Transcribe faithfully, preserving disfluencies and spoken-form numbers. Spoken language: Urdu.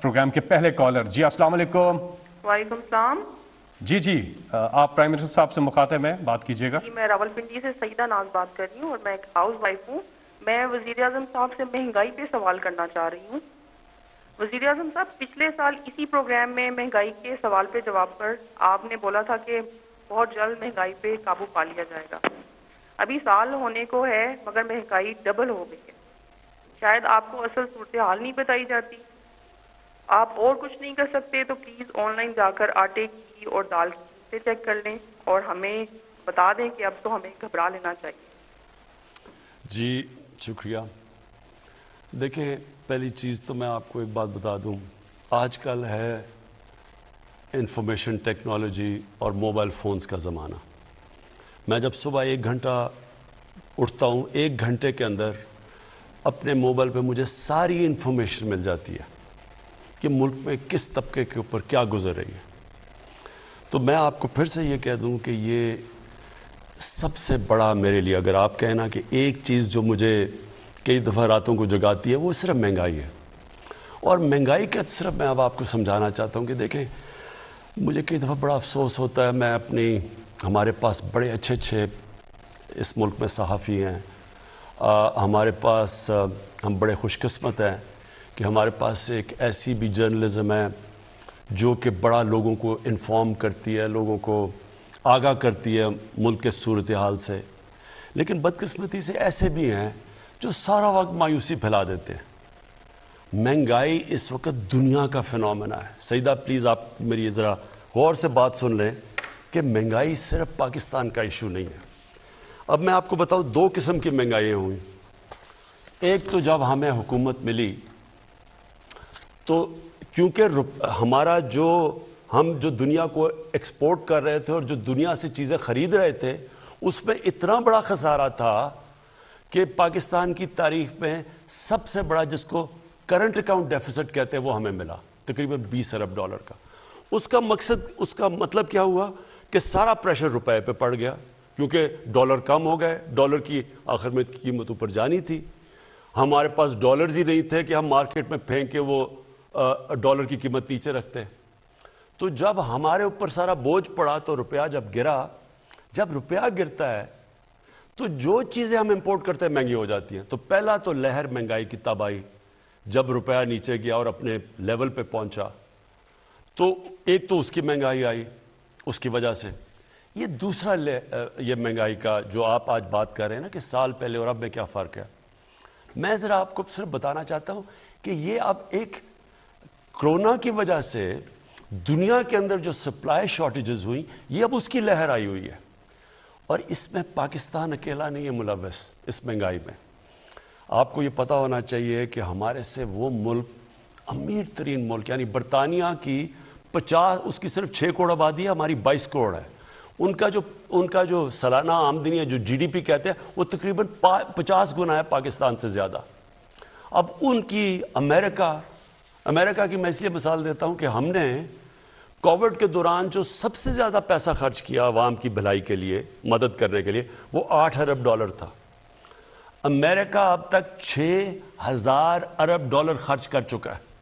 پروگرام کے پہلے کالر. جی السلام علیکم. وعلیکم السلام. جی جی آپ پرائم منسٹر صاحب سے مخاطب ہیں, بات کیجیے گا. جی میں راول پنڈی سے سعیدہ ناز بات کر رہی ہوں اور میں ایک ہاؤس وائف ہوں. میں وزیر اعظم صاحب سے مہنگائی پہ سوال کرنا چاہ رہی ہوں. وزیر اعظم صاحب, پچھلے سال اسی پروگرام میں مہنگائی کے سوال پہ جواب پر آپ نے بولا تھا کہ بہت جلد مہنگائی پہ قابو پا لیا جائے گا. ابھی سال ہونے کو ہے مگر مہنگائی ڈبل ہو گئی ہے. شاید آپ کو اصل صورتحال نہیں بتائی جاتی. آپ اور کچھ نہیں کر سکتے تو پلیز آن لائن جا کر آٹے کی اور دال کی قیمتیں چیک کر لیں اور ہمیں بتا دیں کہ اب تو ہمیں گھبرا لینا چاہیے. جی شکریہ. دیکھیں, پہلی چیز تو میں آپ کو ایک بات بتا دوں, آج کل ہے انفارمیشن ٹیکنالوجی اور موبائل فونز کا زمانہ. میں جب صبح ایک گھنٹہ اٹھتا ہوں, ایک گھنٹے کے اندر اپنے موبائل پہ مجھے ساری انفارمیشن مل جاتی ہے کہ ملک میں کس طبقے کے اوپر کیا گزر رہی ہے. تو میں آپ کو پھر سے یہ کہہ دوں کہ یہ سب سے بڑا میرے لیے, اگر آپ کہنا کہ ایک چیز جو مجھے کئی دفعہ راتوں کو جگاتی ہے, وہ صرف مہنگائی ہے. اور مہنگائی کا صرف میں اب آپ کو سمجھانا چاہتا ہوں کہ دیکھیں, مجھے کئی دفعہ بڑا افسوس ہوتا ہے. میں اپنی ہمارے پاس بڑے اچھے اچھے اس ملک میں صحافی ہیں, آ, ہمارے پاس آ, ہم بڑے خوش قسمت ہیں کہ ہمارے پاس ایک ایسی بھی جرنلزم ہے جو کہ بڑا لوگوں کو انفارم کرتی ہے, لوگوں کو آگاہ کرتی ہے ملک کے صورتحال سے. لیکن بدقسمتی سے ایسے بھی ہیں جو سارا وقت مایوسی پھیلا دیتے ہیں. مہنگائی اس وقت دنیا کا فنومنا ہے. سعیدہ پلیز آپ میری ذرا غور سے بات سن لیں کہ مہنگائی صرف پاکستان کا ایشو نہیں ہے. اب میں آپ کو بتاؤں, دو قسم کی مہنگائیاں ہوئیں. ایک تو جب ہمیں حکومت ملی تو کیونکہ ہمارا جو ہم جو دنیا کو ایکسپورٹ کر رہے تھے اور جو دنیا سے چیزیں خرید رہے تھے, اس میں اتنا بڑا خسارہ تھا کہ پاکستان کی تاریخ میں سب سے بڑا, جس کو کرنٹ اکاؤنٹ ڈیفیسٹ کہتے ہیں, وہ ہمیں ملا تقریباً بیس ارب ڈالر کا. اس کا مقصد, اس کا مطلب کیا ہوا کہ سارا پریشر روپے پہ پڑ گیا کیونکہ ڈالر کم ہو گئے. ڈالر کی آخر میں قیمت اوپر جانی تھی. ہمارے پاس ڈالرز ہی نہیں تھے کہ ہم مارکیٹ میں پھینک کے وہ ڈالر کی قیمت نیچے رکھتے ہیں. تو جب ہمارے اوپر سارا بوجھ پڑا تو روپیہ جب گرا, جب روپیہ گرتا ہے تو جو چیزیں ہم امپورٹ کرتے ہیں مہنگی ہو جاتی ہیں. تو پہلا تو لہر مہنگائی کی تب آئی جب روپیہ نیچے گیا اور اپنے لیول پہ پہنچا. تو ایک تو اس کی مہنگائی آئی اس کی وجہ سے. یہ دوسرا یہ مہنگائی کا جو آپ آج بات کر رہے ہیں نا کہ سال پہلے اور اب میں کیا فرق ہے, میں ذرا آپ کو صرف بتانا چاہتا ہوں کہ یہ اب ایک کرونا کی وجہ سے دنیا کے اندر جو سپلائی شارٹیجز ہوئیں, یہ اب اس کی لہر آئی ہوئی ہے. اور اس میں پاکستان اکیلا نہیں ہے ملوث اس مہنگائی میں. آپ کو یہ پتہ ہونا چاہیے کہ ہمارے سے وہ ملک, امیر ترین ملک یعنی برطانیہ کی پچاس, اس کی صرف چھ کروڑ آبادی ہے, ہماری بائیس کروڑ ہے. ان کا جو ان کا جو سالانہ آمدنی ہے, جو جی ڈی پی کہتے ہیں, وہ تقریباً پچاس گنا ہے پاکستان سے زیادہ. اب ان کی امریکہ امریکہ کی میں اس لیے مثال دیتا ہوں کہ ہم نے کووڈ کے دوران جو سب سے زیادہ پیسہ خرچ کیا عوام کی بھلائی کے لیے, مدد کرنے کے لیے, وہ آٹھ ارب ڈالر تھا. امریکہ اب تک چھ ہزار ارب ڈالر خرچ کر چکا ہے.